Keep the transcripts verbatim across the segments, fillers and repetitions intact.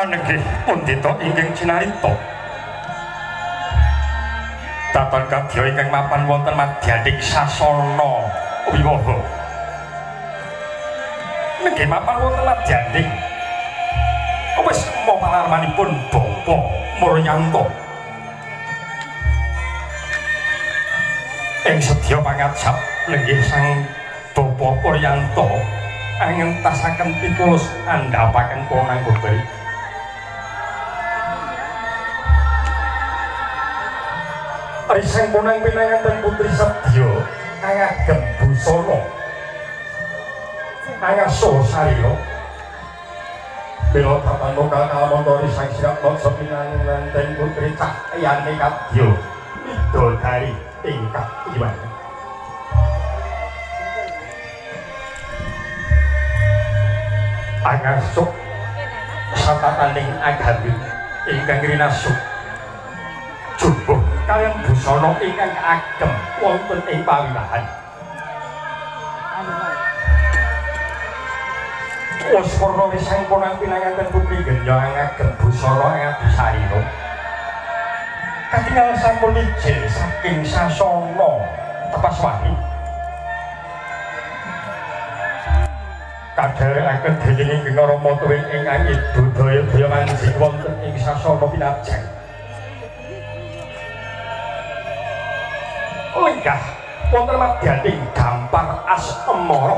Anggih pundhita ingkang cinarita. Taton kadya ingkang mapan wonten madyaning sasana wiwaha. Nggih mapan wonten madyaning. Wis mo palarmanipun Bapa Muryanto. Ing sedya pangajap lenggih sang Bapa Muryanto angentasaken pitulus andhapaken konang Bobari. Risang punang pinanganten putri sedya ngagem busana angaso sarira bela tatan lokal kalamonto risang sirap moksa pinanganten putri cahyane kadya widodari ingkang iwan angasuk satataning agami ingkang rinasuk jumbuh kalian busana ingkang agem wonten ing pawilahan. Waswarna wisang punang pinanganten putri genya ngagem busana ngadi sarira. Katingal sampun ijin saking sasana tepas wani. Kadherekaken dening Ing Rama tuwin ingkang budaya-budaya manjing wonten ing sasana pinajeng. Lenggah wonten madyaning gampar asmara.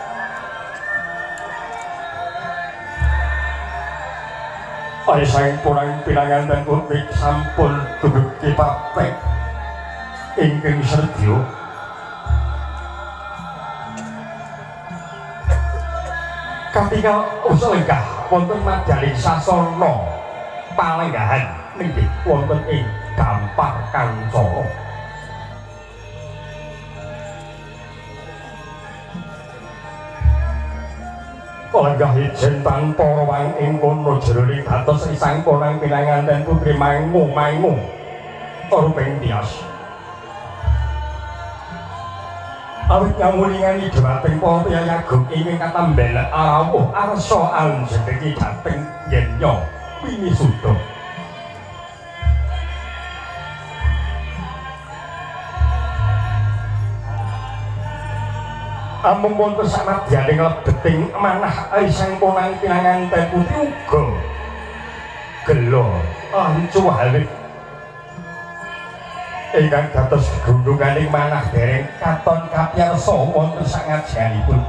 Ari saking punang pinanganten putri sampun dumugi papek ingkang sedya. Katingal usul lenggah wonten madyaning sasana palenggahan nggih wonten ing gampar kancana. Lenggah ijen tanpa rawang ing kono jroning batos risang punang pinanganten putri mangu-mangu ruping tias. Awit ngamulingan idhawating para piyayagung ingkang katambel arawuh arsa anjenengi dhateng yenya winisuda. Amung wonten samadyaning lebeting manah risang punang pinanganten putri uga gelo ancu halit ingkang dados gununganing manah dereng katon kapiyarsa wonten sangajanipun.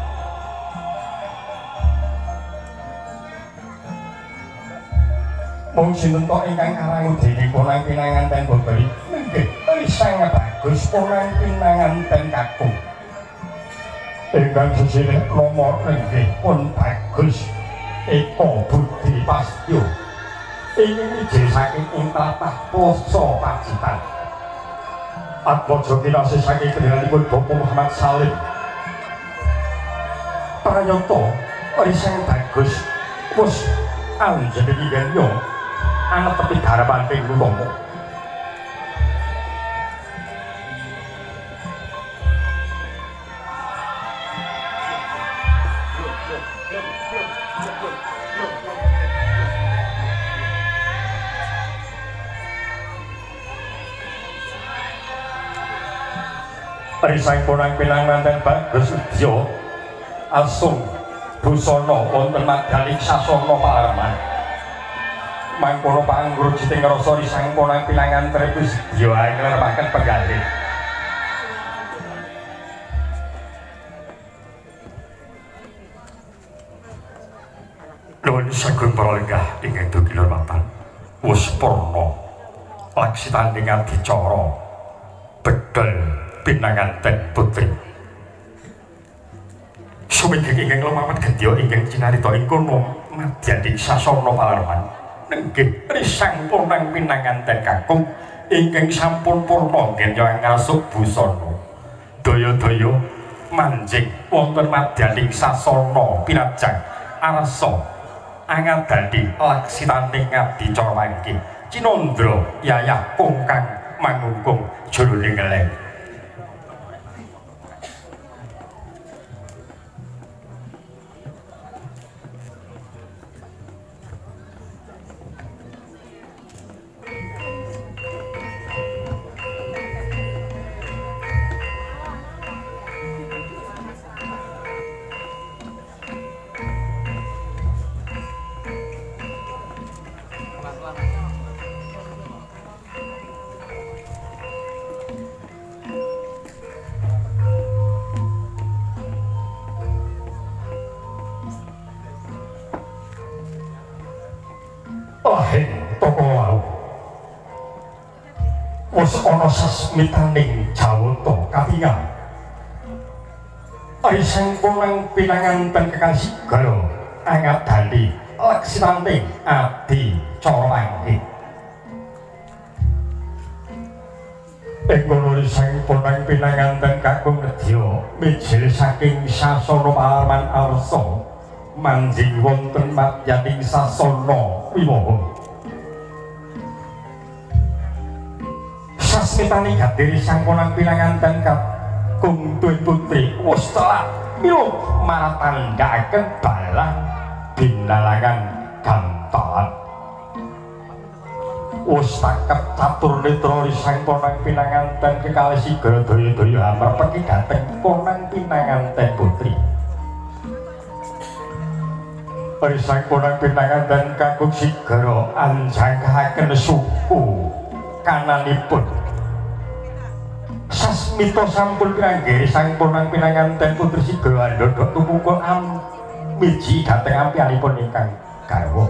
Mung sinten tok ingkang karangu dening punang pinanganten Bobari nggih risang bagus punang pinanganten kakung. Ingkang sesirih nomor nenggih pun bagus Eko Budi Pastyo ingin ijin saking ing tlatah Poso Pacitan Atmojo kinasih saking pendenganipun Bapak Muhammad Salim Prayoto risang bagus mus anjenengi genyo anak tepi garapanting lutomo. Risang punang pinanganten bagus udya asung busana wonten madyaning sasana palarman. Mangkono pangrujiting rasa risang punang pinanganten sedya nglerepaken penggalih. Nuwun sagung para lenggah ingkang dugi hormatan. Wasparna laksitaning adicara bedhel pinanganten putri. Sumingkih ingkang lumampah gedya ingkang cinarita ing kono madyaning sasana palarman nenggih risang punang pinanganten kakung ingkang sampun purna genya ngasuk busana daya-daya manjing wonten madyaning sasana pinajang arsa angadadi laksitaning adicara mangke Cinandra Yayah kungkang mangungkung jroning ngeleng. wis ana sasmitaning jawata katingal Aisang pulang pinanganten kekasih garo angat dandi leksinanting adi corangki Engkono risang pulang pinanganten kakung nedya mijil saking sasana paharman arsa manjing wonten madyaning sasana wiwaha sasmitani gadiri sang pulang pinanganten kakung tuwin putri wis telak mila maratandhaken balang binalangan gantalan wis takep catur netra risang ponang pinanganten kekalih sigara daya-daya amarpeki dhateng ponang pinanganten putri risang ponang pinanganten kakung sigara anjangkahaken suku kananipun sasmita sampun kangge sang ponang pinanganten putri sigara ndodok tumungkul am miji dhateng ampianipun ingkang garwa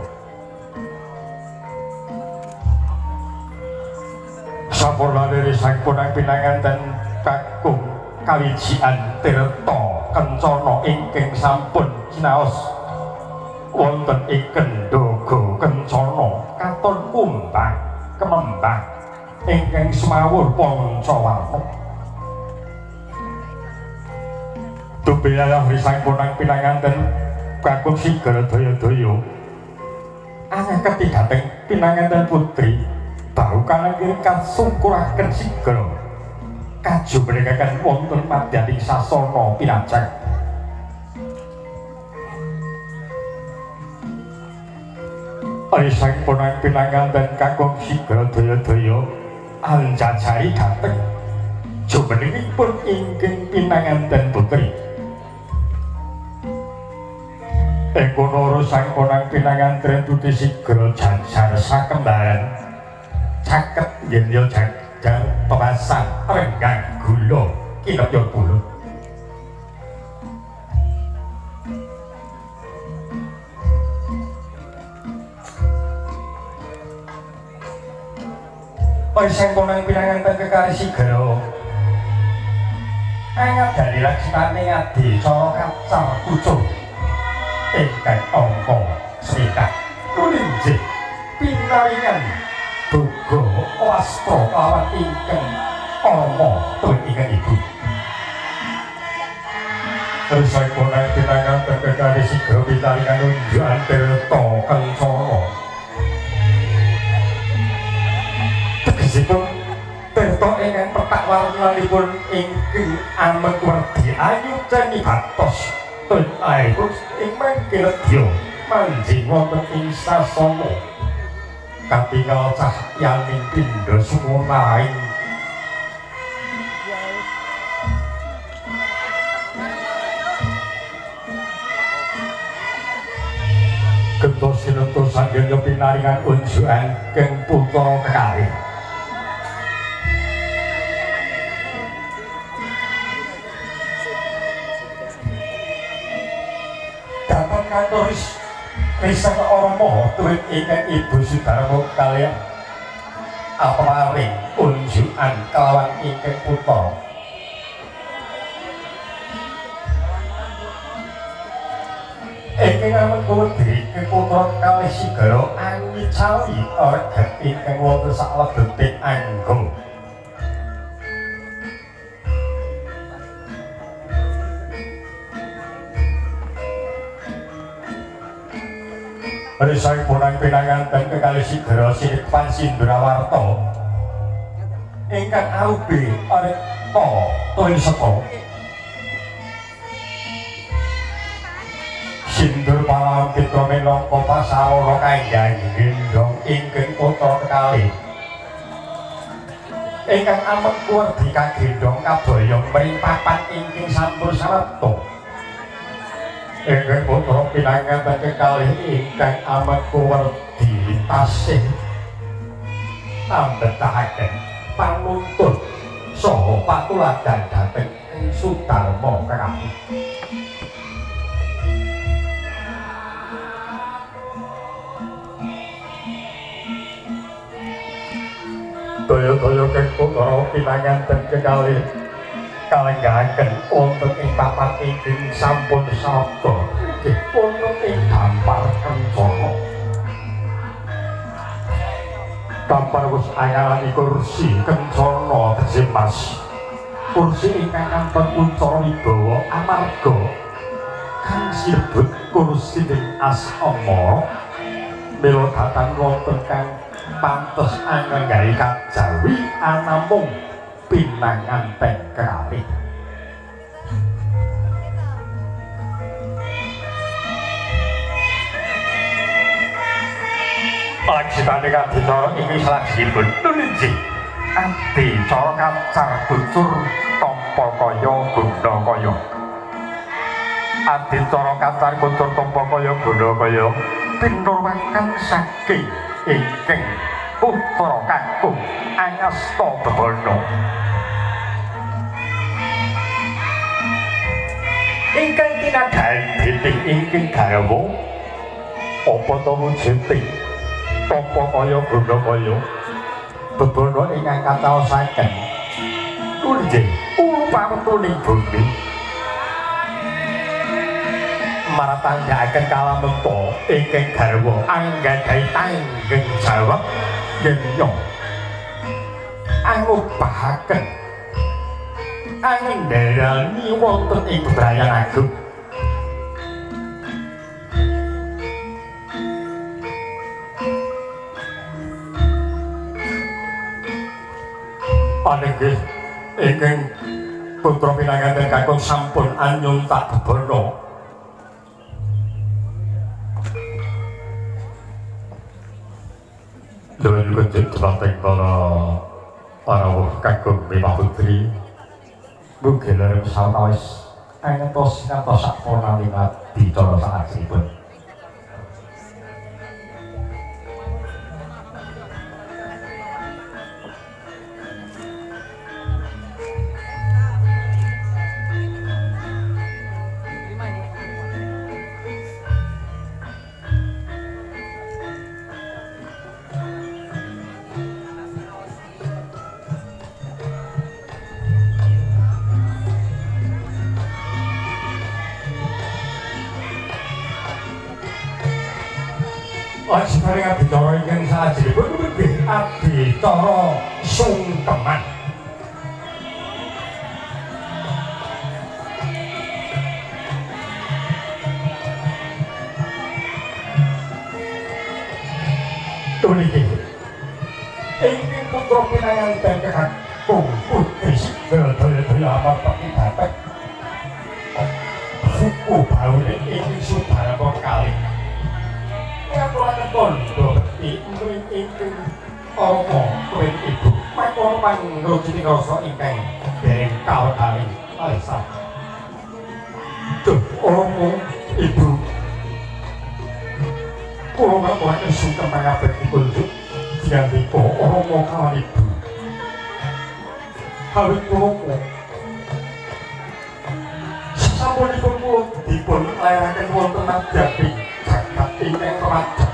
sampurna dari sang ponang pinanganten kakung kawijian tirta kencana ingkang sampun cinaos wonten ing kendhaga kencana katon kumbang kemembang ingkang semawur pancawarna tubilalah sang ponang pinanganten kakung sigara daya-daya angkat dhateng pinanganten putri bau kanan kiri kasungkuraken sigara kaju meninggalkan wonten madyaning sasana pinajang Aisang ponang pinanganten kakung sigara daya-daya anjajari dhateng jumenengipun ingkang pinanganten putri Engkono sang ponang pinanganten putri sigara jajar sakembaran caket yen yo jajar perasan renggang gula kinepya bulu Sang ponang pinanganten kekalih sigara angat dari laksananing adi cara kacar kucur ingkang angka swidak kulinjih pinaringan boga wastra kelawan ingkang ama tuwin ingkang ibu Sang ponang pinanganten kekalih sigara pinaringan unjukan tirta kencana tegesipun tirta ingkang petak warnanipun ingkang amekwerdi ayu ceni batos tur aipun ing mangkiledya manjing wonten ing sasana katingal cahyaning pindha sumunaing gentos sinentos sanggenya pinaringan unjukan keng putra kekalih datang kantoris risang Rama tuwin ingkang Ibu Sudarma kaliyan apraring unjukan kelawan ingkang putra ingkang amekudi putra kalih sigara angicawi organ ingkang wonten saklebeting angga Risang ponang pinanganten kekalih sigara Sinekpan Sindrawarta ingkang arupi areta tuwin seka Sindur palang pitra minangka pasawara kangge gendhong ingkang putra kekalih ingkang amekwerdi kagendhong kaboyong mripapan ingkang sampun sarepta ingkang putra pinanganten kekalih ingkang amekwerdi tasih ambetahaken panuntun saha patuladan dhateng Sudarma kekalih daya-daya kekutara pinanganten kekalih kalenggahaken wonten ing papan ingkang sampun sabda inggih wonten ing Dampar Kencana. Dampar wis angarani kursi Kencana tegese Mas. Kursi ingkang kanthi kuncara wibawa amarga kang sinebut kursi ing asama mila datang wonten kang pantes angenggahi kajawi anamung pinanganten kekalih. Laksitane kabicara inggih salajengipun nulinji adicara kacar bucur tampa kaya guna kaya. Adicara kacar bucur tampa kaya guna kaya pinurwakan saking ingkang putra kakung Angasta Bebana. Ingkang tinadhahi dening ingkang garwa apa to wujuding tampa kaya guna kaya Bebana ingkang kacaosaken nggih upamatuning bumi maratandhakaken kalamempa ingkang garwa anggadhahi tanggeng jawab yen nyong ngupahaken angendharani wonten ing bebrayan agung. Panenggih ingkang putra pinanganten kakung sampun anyuntak Bebana. Dewen kunjuk dhumateng para para kakung Bima Putri. Mugi lerem sawetawis ngantos ngantos sakpurna dicara salajengipun. Saring adicara ingkang salajengipun inggih adicara sungkeman. Puniki ingkang putra pinanganten kakung Putri Daya-daya amarta pidatek suku baune ing Sudarma kalih ngaturaken tandha bekti ingkang Rama kuring ibu makawa pangrojine rasa ingkang dereng kawedari alisah. Duh Rama ibu kula ngaturaken sungkem pangabekipun Jandika Rama kawan ibu kawit kula sasampunipun kula dipun lairaken wonten adyapi jagat ingkang raja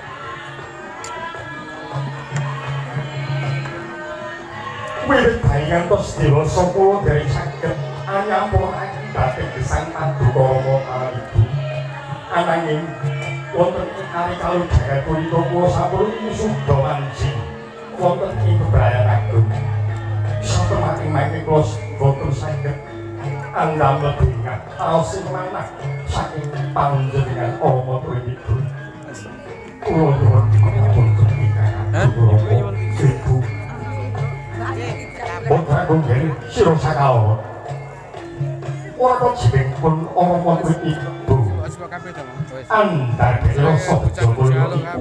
wiwit bayi ngantos dewasa kula dereng saged anyampuraken dhateng gesang Paduka Rama kawan ibu ananging wonten ing kali kaludagan punika kula sampun suda wanci wonten ing bebrayan agung satemah-temah kula boten saged andam lebingan aos sing manah saking panjenengan Rama kuring ibu kula nyuwun pangapunten ingkang ibu boten nggih sira sakala ora jibengipun Rama kuring ibu andar kira sojo mulya iku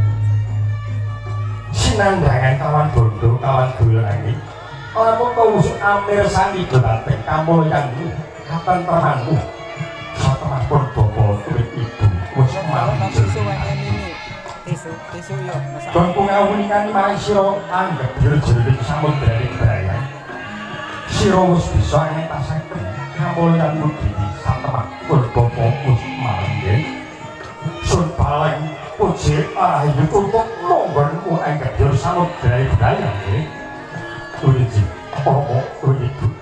sinandhangan kawan bondo kawan dolani ora mung usuk amir sami dhateng kamulyanmu katentramanmu satemahipun bapa kuring ibu wis manjur tisu tisu yo don pungawunikani marang sira anggep jero-jero samudraning Braya sira wis bisa ngentasaken kamulyanmu dhewe satemahipun bapa wis manjur sun paling puji ayu untuk monggonmu anggap jero samudraning Braya nggih Wiji, oh, oh, itu.